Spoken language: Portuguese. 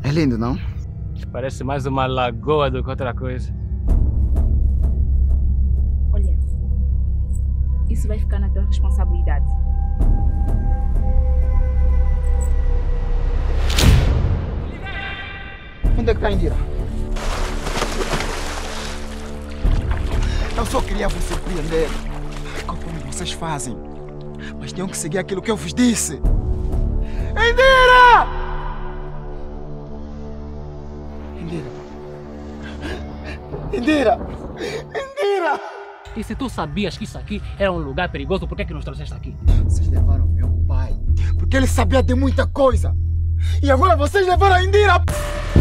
É lindo, não? Parece mais uma lagoa do que outra coisa. Olha, isso vai ficar na tua responsabilidade. Onde é que está a Indira? Eu só queria vos surpreender. Conforme vocês fazem. Mas tinham que seguir aquilo que eu vos disse. Indira! Indira! Indira! Indira! E se tu sabias que isso aqui era um lugar perigoso, por que que nos trouxeste aqui? Vocês levaram meu pai. Porque ele sabia de muita coisa. E agora vocês levaram a Indira!